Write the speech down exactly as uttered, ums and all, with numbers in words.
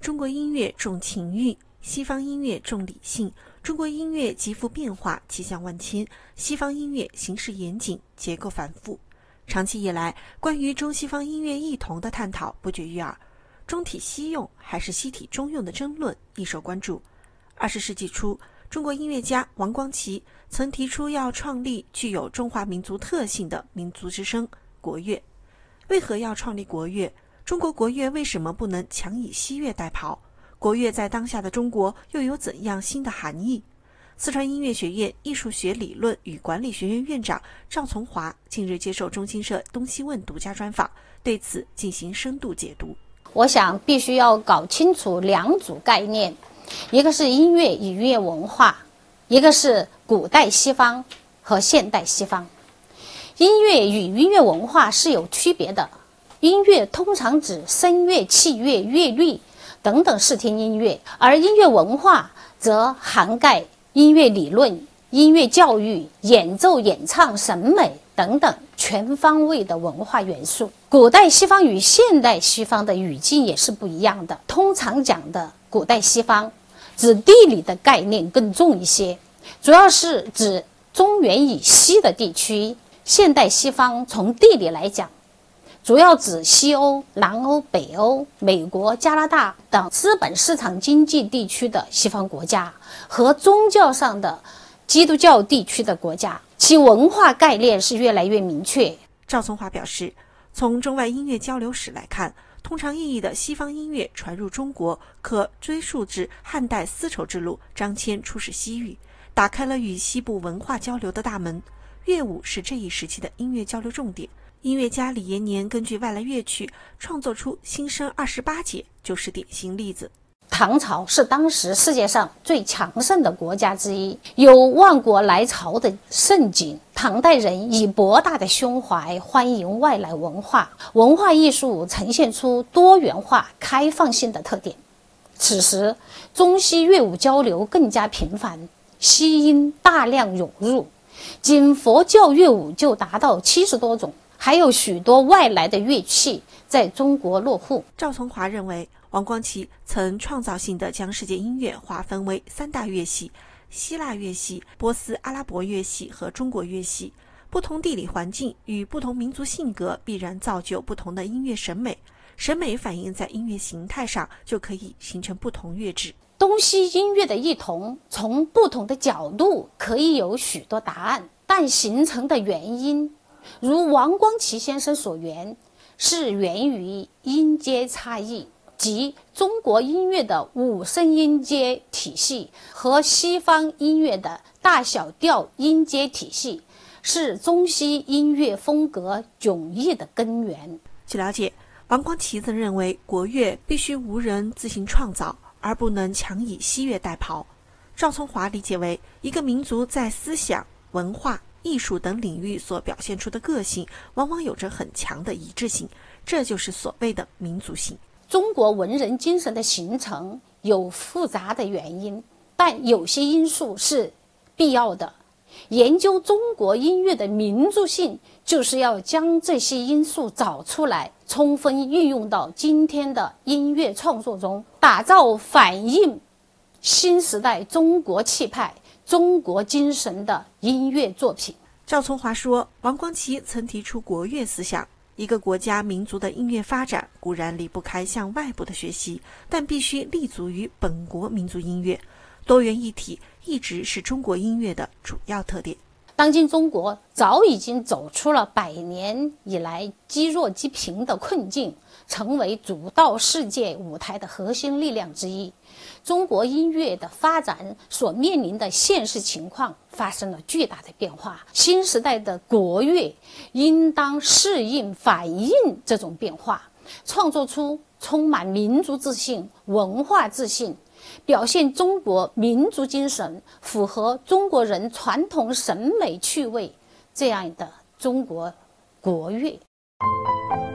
中国音乐重情欲，西方音乐重理性。中国音乐极富变化，气象万千；西方音乐形式严谨，结构繁复。长期以来，关于中西方音乐异同的探讨不绝于耳，中体西用还是西体中用的争论亦受关注。二十世纪初，中国音乐家王光奇曾提出要创立具有中华民族特性的民族之声国乐。为何要创立国乐？中国国乐为什么不能强以西乐代庖？国乐在当下的中国又有怎样新的含义？四川音乐学院艺术学理论与管理学院院长赵从华近日接受中新社东西问独家专访，对此进行深度解读。 我想必须要搞清楚两组概念，一个是音乐与音乐文化，一个是古代西方和现代西方。音乐与音乐文化是有区别的，音乐通常指声乐、器乐、乐律等等视听音乐，而音乐文化则涵盖音乐理论、音乐教育、演奏、演唱、审美等等全方位的文化元素。古代西方与现代西方的语境也是不一样的。通常讲的古代西方指地理的概念更重一些，主要是指中原以西的地区。现代西方从地理来讲，主要指西欧、南欧、北欧、美国、加拿大等资本市场经济地区的西方国家和宗教上的基督教地区的国家，其文化概念是越来越明确。 赵从华表示，从中外音乐交流史来看，通常意义的西方音乐传入中国可追溯至汉代丝绸之路张骞出使西域，打开了与西部文化交流的大门。乐舞是这一时期的音乐交流重点。音乐家李延年根据外来乐曲创作出新生二十八节，就是典型例子。 唐朝是当时世界上最强盛的国家之一，有万国来朝的盛景。唐代人以博大的胸怀欢迎外来文化，文化艺术呈现出多元化、开放性的特点。此时，中西乐舞交流更加频繁，西音大量涌入，仅佛教乐舞就达到七十多种。还有许多外来的乐器在中国落户。 赵从华认为，王光奇曾创造性地将世界音乐划分为三大乐系：希腊乐系、波斯阿拉伯乐系和中国乐系。不同地理环境与不同民族性格必然造就不同的音乐审美，审美反映在音乐形态上，就可以形成不同乐制。 东西音乐的异同，从不同的角度可以有许多答案，但形成的原因如王光奇先生所言，是源于音阶差异，即中国音乐的五声音阶体系和西方音乐的大小调音阶体系是中西音乐风格迥异的根源。 据了解，王光奇曾认为国乐必须无人自行创造，而不能强以西乐代庖。赵从华理解为，一个民族在思想、文化、艺术等领域所表现出的个性往往有着很强的一致性，这就是所谓的民族性。 中国文人精神的形成有复杂的原因，但有些因素是必要的。研究中国音乐的民族性，就是要将这些因素找出来，充分运用到今天的音乐创作中，打造反映新时代中国气派、中国精神的音乐作品。 赵从华说，王光奇曾提出国乐思想，一个国家民族的音乐发展固然离不开向外部的学习，但必须立足于本国民族音乐，多元一体一直是中国音乐的主要特点。 当今中国早已经走出了百年以来积弱积贫的困境，成为主导世界舞台的核心力量之一。中国音乐的发展所面临的现实情况发生了巨大的变化，新时代的国乐应当适应反映这种变化，创作出充满民族自信、文化自信，表现中国民族精神，符合中国人传统审美趣味这样的中国国乐。